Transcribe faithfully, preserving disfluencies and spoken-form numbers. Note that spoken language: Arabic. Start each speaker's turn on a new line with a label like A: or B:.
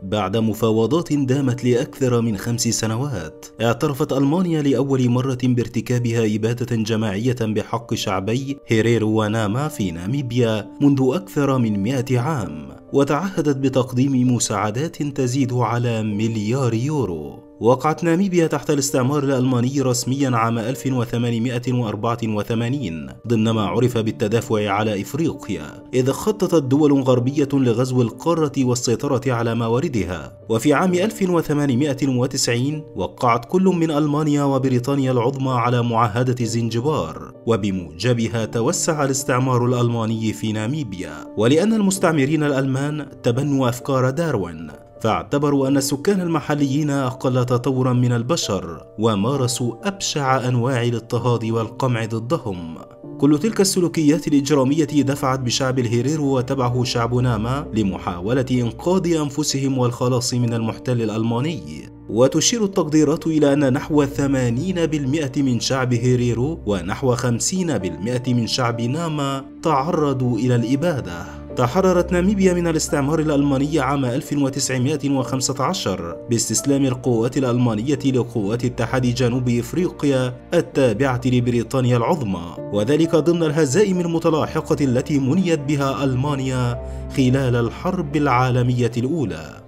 A: بعد مفاوضات دامت لأكثر من خمس سنوات، اعترفت ألمانيا لأول مرة بارتكابها إبادة جماعية بحق شعبي هيريرو وناما في ناميبيا منذ أكثر من مئة عام، وتعهدت بتقديم مساعدات تزيد على مليار يورو. وقعت ناميبيا تحت الاستعمار الألماني رسميا عام ألف وثمانمئة وأربعة وثمانين ضمن ما عرف بالتدافع على إفريقيا، إذ خططت دول غربية لغزو القارة والسيطرة على مواردها. وفي عام ألف وثمانمئة وتسعين وقعت كل من ألمانيا وبريطانيا العظمى على معاهدة زنجبار، وبموجبها توسع الاستعمار الألماني في ناميبيا. ولأن المستعمرين الألمان تبنوا أفكار داروين، فاعتبروا أن السكان المحليين أقل تطورا من البشر، ومارسوا أبشع أنواع الاضطهاد والقمع ضدهم. كل تلك السلوكيات الإجرامية دفعت بشعب الهيريرو وتبعه شعب ناما لمحاولة إنقاذ أنفسهم والخلاص من المحتل الألماني. وتشير التقديرات إلى أن نحو ثمانين بالمئة من شعب هيريرو ونحو خمسين بالمئة من شعب ناما تعرضوا إلى الإبادة. تحررت ناميبيا من الاستعمار الألماني عام ألف وتسعمئة وخمسة عشر باستسلام القوات الألمانية لقوات اتحاد جنوب إفريقيا التابعة لبريطانيا العظمى، وذلك ضمن الهزائم المتلاحقة التي منيت بها ألمانيا خلال الحرب العالمية الأولى.